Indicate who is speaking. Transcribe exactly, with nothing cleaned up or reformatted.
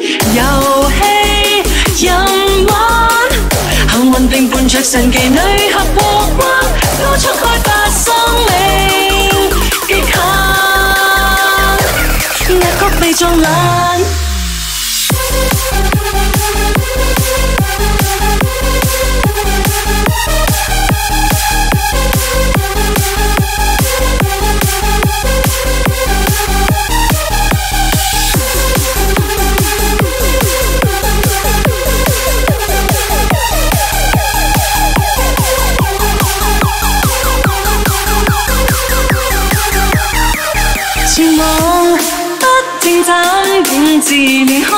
Speaker 1: 遊戲任玩，幸運並伴着神奇女俠過關，高速開發生命極限，壓谷被撞爛。前往不停站，永自面孔。